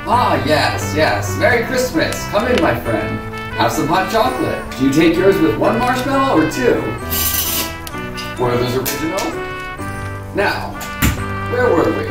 Ah, yes, yes. Merry Christmas. Come in, my friend. Have some hot chocolate. Do you take yours with one marshmallow or two? Were those original? Now, where were we?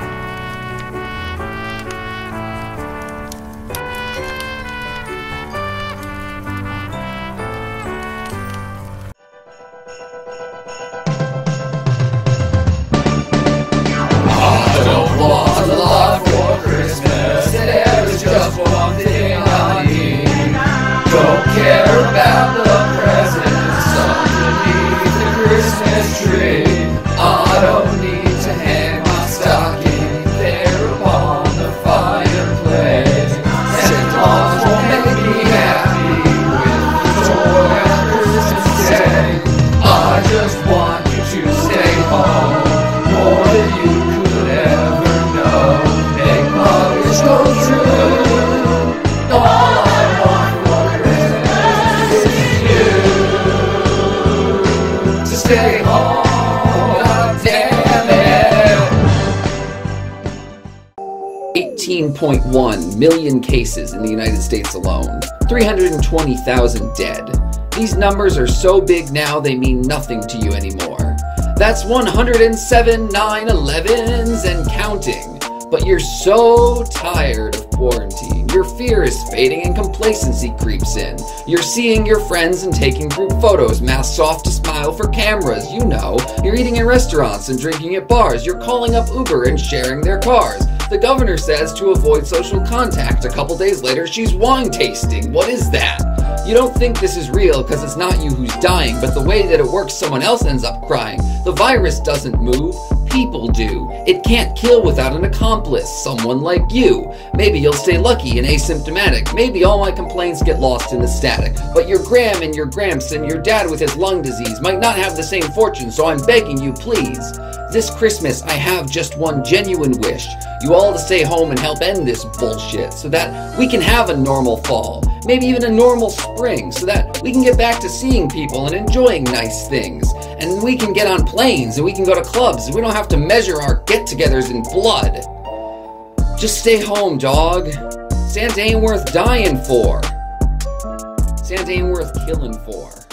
I don't want a lot for Christmas. There's just one thing I need. Don't care about the presents underneath the Christmas tree. I don't need to hang my stocking there upon the fireplace. Santa Claus will make me happy with the toy on Christmas Day. I just want you to stay home more than you could ever know. Make my wish go true. All I want for Christmas is you to stay home. God damn it. 18.1 million cases in the United States alone. 320,000 dead. These numbers are so big now they mean nothing to you anymore. That's 107 9/11s and counting. But you're so tired of quarantine. Your fear is fading and complacency creeps in. You're seeing your friends and taking group photos, masks off to smile for cameras. You know, you're eating in restaurants and drinking at bars. You're calling up Uber and sharing their cars. The governor says to avoid social contact. A couple days later, she's wine tasting. What is that? You don't think this is real because it's not you who's dying, but the way that it works, someone else ends up crying. The virus doesn't move. People do. It can't kill without an accomplice, someone like you. Maybe you'll stay lucky and asymptomatic. Maybe all my complaints get lost in the static. But your Gram and your Gramps and your dad with his lung disease might not have the same fortune, so I'm begging you, please. This Christmas, I have just one genuine wish. You all to stay home and help end this bullshit so that we can have a normal fall. Maybe even a normal spring so that we can get back to seeing people and enjoying nice things. And we can get on planes and we can go to clubs and we don't have to measure our get-togethers in blood. Just stay home, dog. Santa ain't worth dying for. Santa ain't worth killing for.